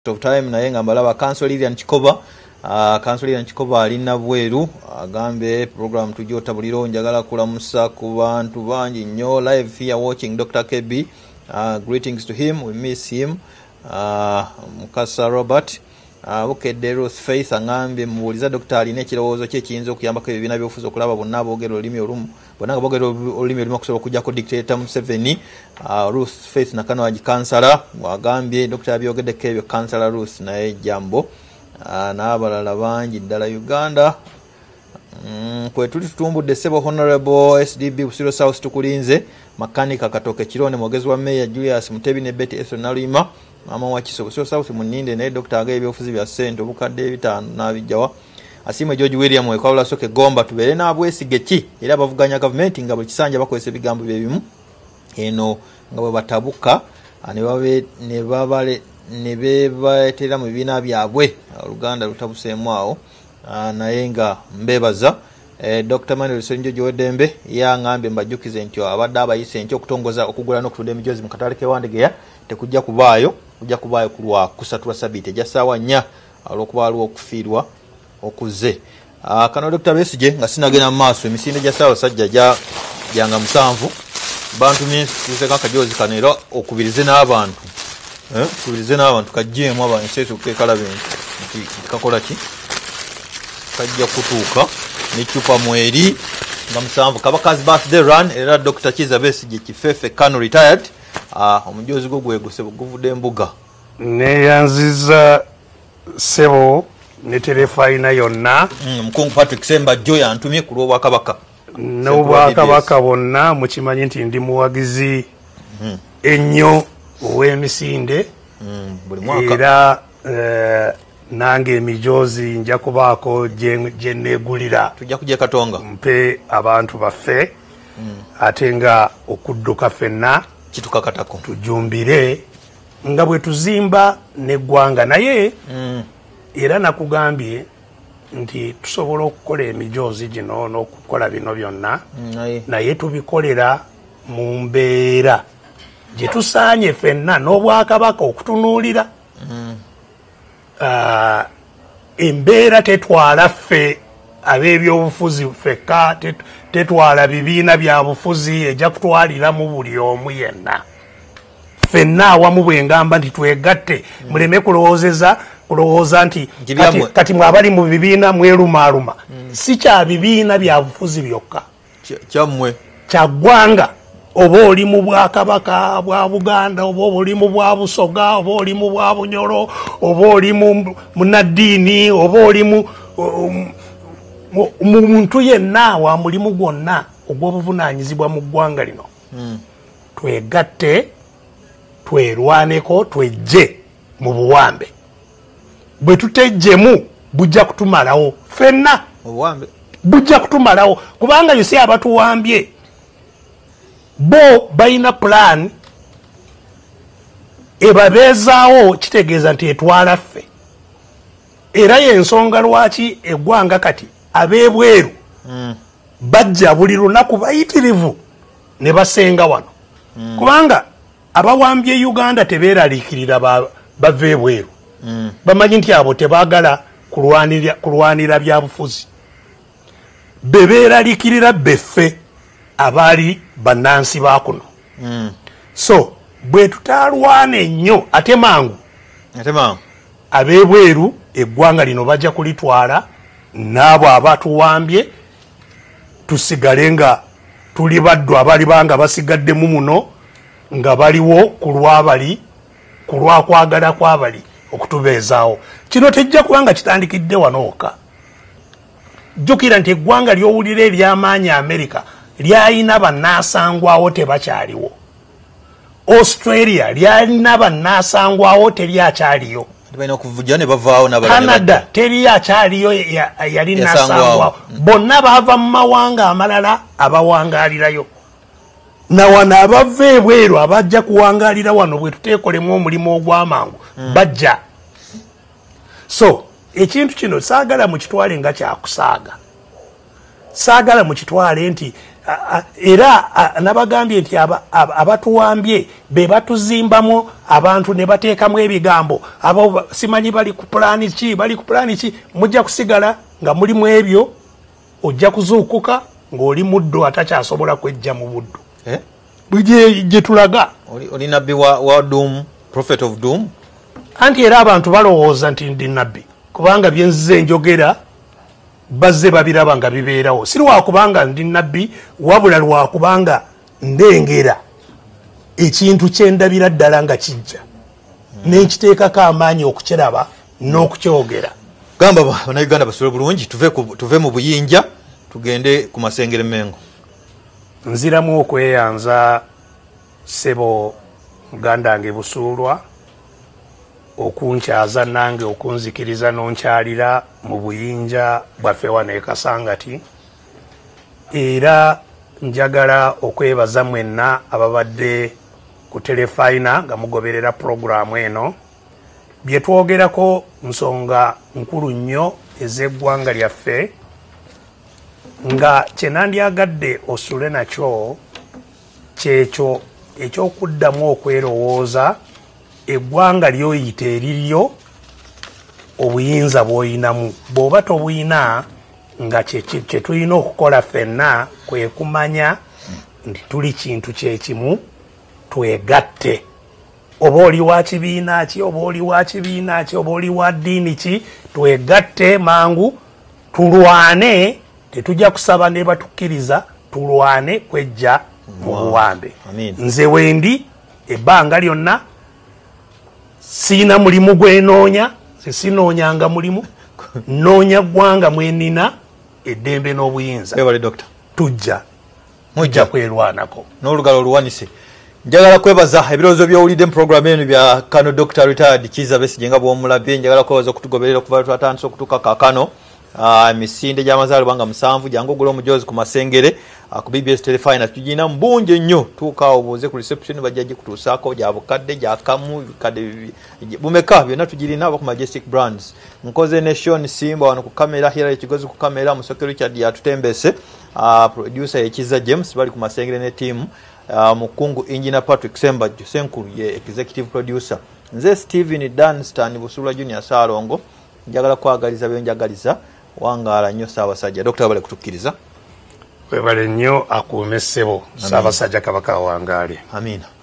of time naye nga mbalaba Councillor Chikoba alina bweru agambe program tujotabuliro njagala kulamusa ku bantu bangi nnyo live here watching Dr. KB. Greetings to him, we miss him. Mukasa Robert Bukedde Ruth Faith angambe mubuliza Dr. aline kirowoozo kye kiyinza okuyambako ebibiina by'obufuzi okulaba bonna aboogera olulimi olumu bonna nga boogera olulimi olumu okusobola okujjako dictator Museveni. Ruth Faith nakano agikansala wagambye Dr. abyogeddeko ebyo kansala Ruth naye jambo n'abalala bangi ddala Uganda. Kwe tuli tutumbudde Sebo Honorable SDB Busiro South tukulinze makanika Katoke Kirone mwogezi wa Mayor Julius Mutebi ne Betty Ethel Nalima mama wa Kiso Busiro South muninde naye Dr. Agaye byofuzi bya sente obukadde bitano n'abijjawa Asime George William wekwabula soke gomba tubere na Bwesigye ki era bavuganya government nga buli kisanja bakozesa ebigambo byebimu eno nga bwe batabuka ne bebatera mu bibiina byabwe Oluganda lutabuseemu awo naye nga mbebaza Dr. Manuel Senjo Jodembe yangambe mbajukize nti abadde abayise nti okutongoza okugula n'okutunda emijozi mu katale kewandegeya tekujja kubaayo kujja kubaayo kulwa kusatula sabite jasawa nya olwokuba aliwo okufiirwa okuze kano Dr. Besigye nga sinagenda mu maaso emisinde jasawa sajja janga musanvu bantu minsi kakajozi kanera okubirize n'abantu kubirize n'abantu kajjeemu abantu seeso kekalabe nti kakola ki kajja kutuuka n'icupa mweri nga musanvu kabakazi birthday run era Dr. Kiza Besigye Kifefe Kano retired omujozi gwo gweguse guvudde embuga neyanziza Sebo ne Terefayina yonna Mukungu Patrick Semba Joy antumye ku lw'Obwakabaka n'Obwakabaka bonna mukimanyi nti ndi muwagizi ennyo ow'emisinde buli mwaka era nange emijozi nja kubaako gye neegulira tujja kujja Katonga mpe abantu baffe ate nga okudduka ffenna kitukakatako tujumbire nga bwe tuzimba n'eggwanga naye era nakugambye nti tusobola okukola emijozi gino n'okukola bino byonna naye tubikolera mu mbeera gye tusaanye ffenna n'Obwakabaka okutunuulira embeera tetwala ffe ab'ebyobufuzi ffekka tetwala bibiina bya bufuzi ejja kutwaliramu buli omu yenna ffenna awamu bwe ngamba nti twegatte muleme kulowooza nti kati mwabali mu bibiina mwerumaaluma si kya bibiina bya bufuzi byokka kyammwe kya ggwanga oba oli mu Bwakabaka bwa Buganda oba oli mu bwa Busoga oba oli mu bwa Bunyoro oba oli mu Naddiini oba oli mu muntu yenna wa mulimu gwonna ogw'obuvunaanyizibwa mu ggwanga lino twegatte twerwaneko twejje mu buwambe bwe tutejjemu bujja kutumalawo ffenna bujja kutumalawo kubanga yusi abatuwambye bo bayina plan ebabeezaawo kitegeeza nti etwala ffe era y'ensonga lwaki eggwanga kati ab'ebweru bajja buli lunaku bayitirivu ne basenga wano kubanga abawambye Uganda tebeeraliikirira bava ebweru bamanyi nti abo tebaagala kulwanira bya bufuzi bebeeraliikirira beffe abaali bannansi baakuno so bwe tutalwana ennyo ate mangu ab'ebweru eggwanga lino bajja kulitwala n'abo abatuwambye tusigale nga tuli baddu abali banga basigaddemu muno nga baliwo ku lwakwagala kwabali okutubeezaawo kino tejja kubanga kitandikidde wanooka jjukira nti eggwanga ly'owulira ery'amaanyi Amerika lyalina bannaasangwawo tebakyaliwo Australia lyalina bannaasangwawo teryakyaliyo Canada teryakyaliyo yali naasangwawo bonna baava mu mawanga amalala abawangaalirayo na wano abava ebweru abajja kuwangaalira wano bwe tuteekolemu omulimu ogw'amangu bajja so ekintu kino saagala mu kitwale nga kyakusaaga saagala mukitwale nti era nabagambye nti abatuwambye be batuzimbamu abantu ne bateekamu ebigambo abo simanyi bali ku pulaani ki mujja kusigala nga mulimu ebyo ojja kuzuukuka ng'oli muddo atakyasobola kwejja mu buddu gye tulaga oli nabbi wa doom prophet of doom anti era abantu balowooza nti ndi nabbi kubanga byenzize njogera bazze babiraba nga bibeerawo si lwakubanga ndi nabbi wabula lwakubanga ndengera ekintu kyendabira ddala nga kijja nenkiteekako amaanyi okukiraba n'okukyogera. Gamba bannayuganda basole bulungi tuve mu buyinja tugende ku Masengere Mengo. Nziramu okweyanza sebo mugandange Busuulwa okunkyaza nange okunzikiriza n'onkyalira mu buyinja bwaffe wano e Kasangati, era njagala okwebaza mwenna ababadde ku Terefayina nga mugoberera programu eno. Bye twogerako nsonga nkulu nnyo ez'eggwanga lyaffe nga kye nandyagadde osule nakyo kyekyo ekyokuddamu okwerowooza eggwanga lyoyita eriryo obuyinza bw'oyinamu. Bw'oba tobuyina nga kye tulina okukola ffenna kwe kumanya nti tuli kintu kyekimu, twegatte. Oba oli wa kibiina ki, oba oli wa kibiina ki, oba oli wa ddiini ki, twegatte mangu tulwane. Tetujja kusaba ne batukkiriza, tulwane kwejja mu buwambe. Nze wendi ebbanga lyonna siina mulimu gwenoonya, sinoonyanga mulimu, noonya ggwanga mwenina eddembe n'obuyinza. Tujja kwerwanako n'olugalo oluwanise. Njagala kwebaza ebirowoozo by'owulidde mu programu eno bya Kano Dr. Retired Kizza Besigye nga bw'omulabye. Njagala kwebaza okutugoberera okuva twatandise okutuuka kaakano. Emisinde gy'amazaalibwa nga 7 jangu ogula omujoozi ku Masengere ku BBS Terefayina tugina mbunje nnyo. Tuuka obuuze ku reception bajja gikutuusaako gya bukadde gya kamu bikadde bumeka byonna tugirina aba ku Majestic Brands. Nkoze Nation Simba wano ku kamera, Hira Kigozi ku kamera, Musoke Richard yatutembese, producer Kizza James bali ku Masengere ne team, mukungu Engineer Patrick Semba Senkulu ye executive producer. Nze Steven Dunstan Busuulwa Junior Salongo njagala kwagaliza byenjagaliza wangaala nnyo Ssaabasajja. Dr. bale kutukkiriza. Webale nnyo akuume ssebo Ssaabasajja Kabaka wangaale. Amina.